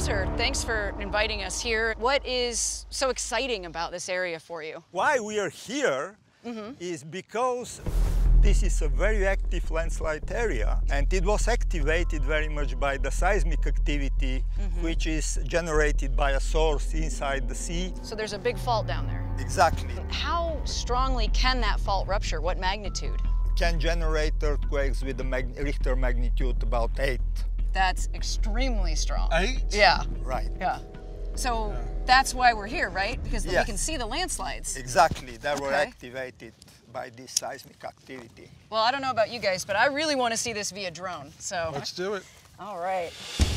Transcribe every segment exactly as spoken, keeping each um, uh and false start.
Professor, thanks for inviting us here. What is so exciting about this area for you? Why we are here Mm-hmm. is because this is a very active landslide area, and it was activated very much by the seismic activity, mm-hmm. which is generated by a source inside the sea. So there's a big fault down there. Exactly. How strongly can that fault rupture? What magnitude? It can generate earthquakes with a mag Richter magnitude about eight. That's extremely strong. Eight? Yeah. Right. Yeah. So yeah. That's why we're here, right? Because yes. we can see the landslides. Exactly. They okay. were activated by this seismic activity. Well, I don't know about you guys, but I really want to see this via drone. So let's do it. All right.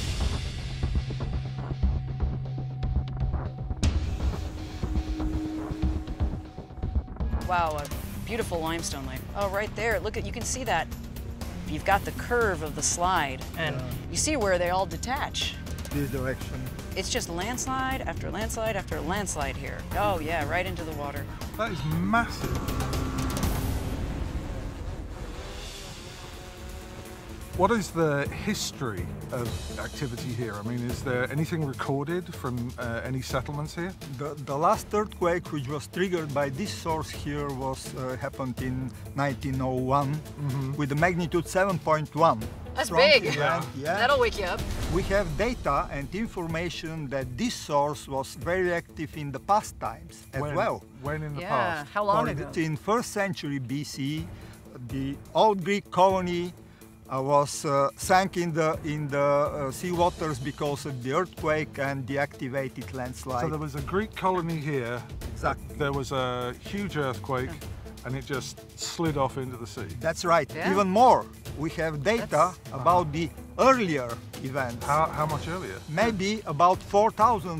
Wow, a beautiful limestone lake. Oh, right there. Look at, you can see that. You've got the curve of the slide, and yeah. you see where they all detach. This direction. It's just landslide after landslide after landslide here. Oh yeah, right into the water. That is massive. What is the history of activity here? I mean, is there anything recorded from uh, any settlements here? The, the last earthquake, which was triggered by this source here, was uh, happened in nineteen oh one mm-hmm. with a magnitude seven point one. That's big. Yeah. Yeah. That'll wake you up. We have data and information that this source was very active in the past times as when, well. When in the yeah. past? How long For ago? the, in first century B C, the old Greek colony uh, was uh, sank in the in the uh, sea waters because of the earthquake and the activated landslide. So there was a Greek colony here. Exactly. There was a huge earthquake, yeah. and it just slid off into the sea. That's right. Yeah. Even more. We have data That's... about the earlier events. How, how much earlier? Maybe about four thousand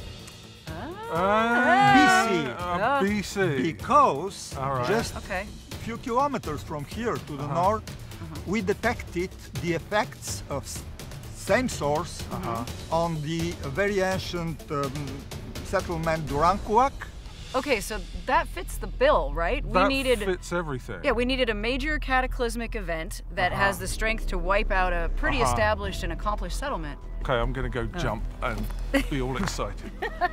ah, B C. Uh, B C. Because right. just okay. a few kilometers from here to the uh-huh. north, uh-huh. we detected the effects of same source uh-huh. on the very ancient um, settlement Durankuak. Okay, so that fits the bill, right? That we needed fits everything. Yeah, we needed a major cataclysmic event that uh-huh. has the strength to wipe out a pretty uh-huh. established and accomplished settlement. Okay, I'm going to go oh. jump and be all excited.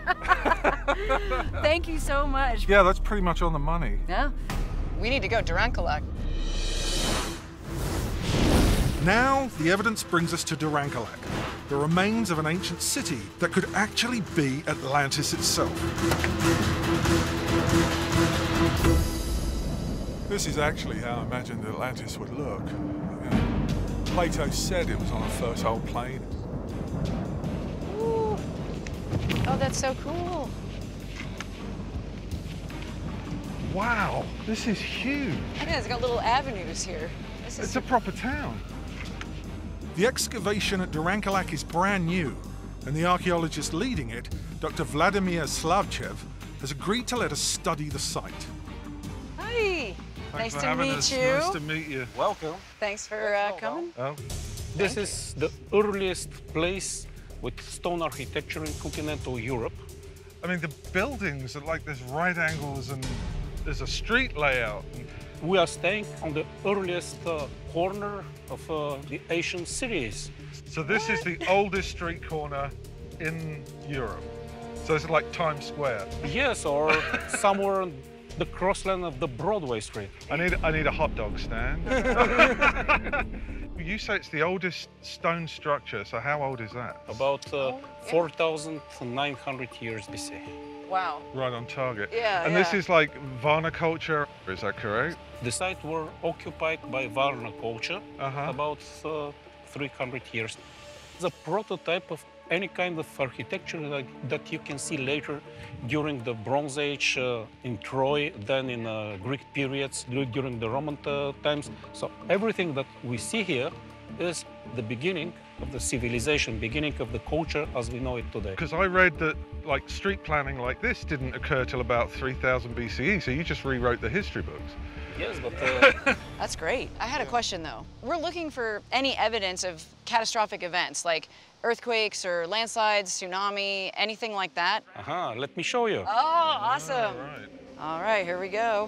Thank you so much. Yeah, that's pretty much on the money. Yeah, we need to go Durankalak. Now, the evidence brings us to Durankalak, the remains of an ancient city that could actually be Atlantis itself. This is actually how I imagined Atlantis would look. You know, Plato said it was on a fertile plain. Ooh. Oh, that's so cool. Wow, this is huge. Yeah, it's got little avenues here. This is It's a proper town. The excavation at Durankalak is brand new, and the archaeologist leading it, Doctor Vladimir Slavchev, has agreed to let us study the site. Hi. Thanks nice for to meet us. you. Nice to meet you. Welcome. Thanks for uh, coming. Oh. This is the earliest place with stone architecture in continental Europe. I mean, the buildings are like there's right angles and there's a street layout. We are staying on the earliest uh, corner of uh, the ancient cities. So this is the oldest street corner in Europe. So it's like Times Square. Yes, or somewhere on the crossland of the Broadway Street. I need, I need a hot dog stand. You say it's the oldest stone structure, so how old is that? About uh, oh, yeah. four thousand nine hundred years B C. Wow. Right on target. Yeah, And yeah. this is like Varna culture, is that correct? The site were occupied by Varna culture Uh-huh. about uh, three hundred years. It's a prototype of any kind of architecture that, that you can see later during the Bronze Age uh, in Troy, then in uh, Greek periods, during the Roman uh, times. So everything that we see here is the beginning of the civilization, beginning of the culture as we know it today. Because I read that like street planning like this didn't occur till about three thousand B C E, so you just rewrote the history books. Yes, but... Uh, That's great. I had a question though. We're looking for any evidence of catastrophic events like earthquakes or landslides, tsunami, anything like that. uh-huh, let me show you. Oh, awesome. All right. All right, here we go.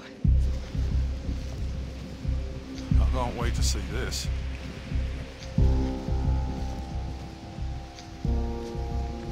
I can't wait to see this.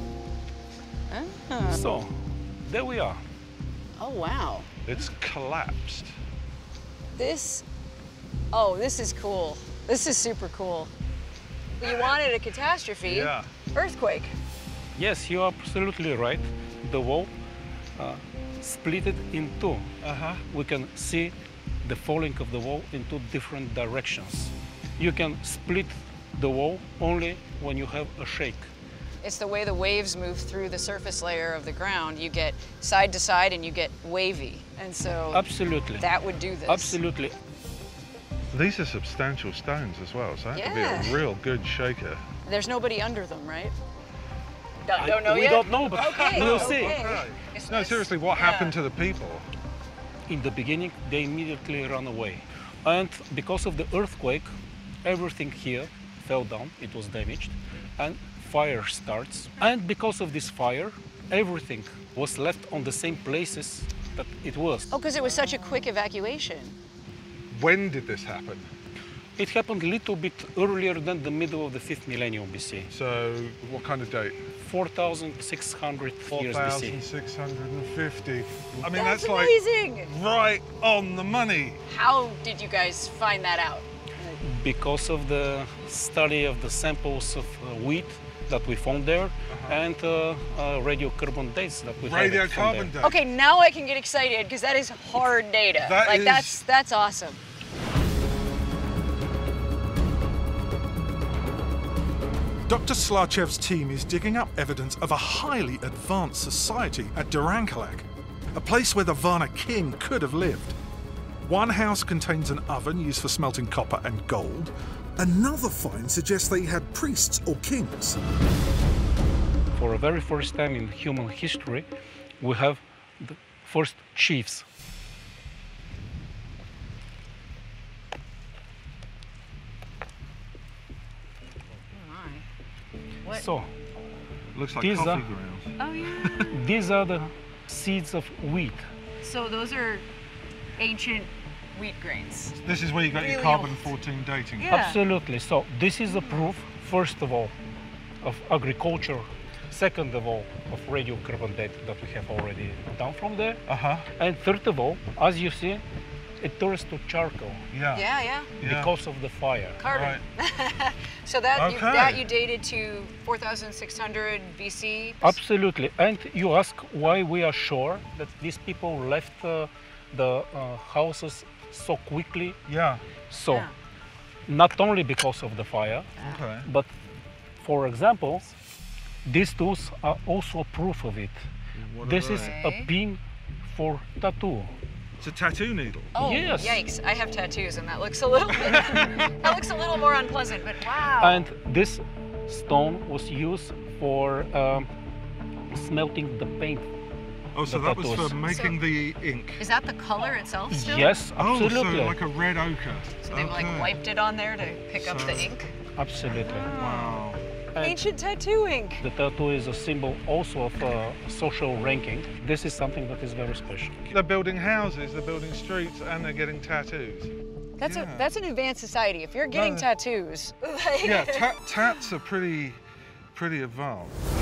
So, there we are. Oh, wow. It's collapsed. This, oh, this is cool. This is super cool. You wanted a catastrophe. Yeah. Earthquake. Yes, you are absolutely right. The wall uh, split it in two. Uh-huh. We can see the falling of the wall in two different directions. You can split the wall only when you have a shake. It's the way the waves move through the surface layer of the ground. You get side to side and you get wavy. And so Absolutely. that would do this. Absolutely. These are substantial stones as well, so that could be Yeah. a real good shaker. There's nobody under them, right? Don't, I- don't know we yet? don't know, but Okay, we'll see. okay. It's No, this- seriously, what yeah. happened to the people? In the beginning, they immediately ran away. And because of the earthquake, everything here fell down, it was damaged, and fire starts. And because of this fire, everything was left on the same places that it was. Oh, because it was such a quick evacuation. When did this happen? It happened a little bit earlier than the middle of the fifth millennium B C. So, what kind of date? four thousand six hundred years B C. four thousand six hundred fifty. I mean, That's that's, like amazing. right on the money. How did you guys find that out? Because of the study of the samples of uh, wheat that we found there and uh, uh, radiocarbon dates that we have from Radiocarbon there. date. Okay, now I can get excited because that is hard data. That like is- that's that's awesome. Doctor Slarchev's team is digging up evidence of a highly advanced society at Durankalak, a place where the Varna king could have lived. One house contains an oven used for smelting copper and gold. Another find suggests they had priests or kings. For the very first time in human history, we have the first chiefs. What? So, Looks like These coffee are- grounds. Oh yeah. these are the seeds of wheat. So those are ancient wheat grains. This is where you got your Really carbon old. fourteen dating. Yeah. Absolutely. So this is a proof, first of all, of agriculture. Second of all, of radiocarbon date that we have already done from there. Uh-huh. And third of all, as you see, it turns to charcoal Yeah. Yeah, yeah. Yeah. because of the fire. Carbon. So that you, Okay. that you dated to four thousand six hundred B C. Absolutely. And you ask why we are sure that these people left uh, the uh, houses so quickly. Yeah. So, Yeah. not only because of the fire, Okay. but for example, these tools are also a proof of it. What are This is they? a Okay. pin for tattoo. It's a tattoo needle. Oh, Yes. yikes! I have tattoos, and that looks a little bit. that looks a little more unpleasant. But wow. And this stone was used for um, smelting the paint. Oh, so The that was tattoos. for making So- the ink. is that the color itself still? Yes, Oh, absolutely. so like a red ochre. So they've like Okay. wiped it on there to pick up the So- ink. Absolutely. Wow. And Ancient tattoo ink. the tattoo is a symbol also of uh, social ranking. This is something that is very special. They're building houses, they're building streets, and they're getting tattoos. That's Yeah. a that's an advanced society. If you're getting No. tattoos, like, Yeah, ta tats are pretty, pretty advanced.